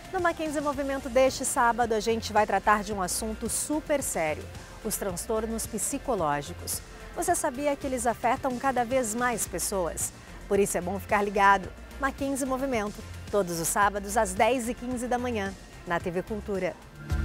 No Mackenzie Movimento deste sábado, a gente vai tratar de um assunto super sério: os transtornos psicológicos. Você sabia que eles afetam cada vez mais pessoas? Por isso é bom ficar ligado. Mackenzie Movimento, todos os sábados às 10h15 da manhã, na TV Cultura.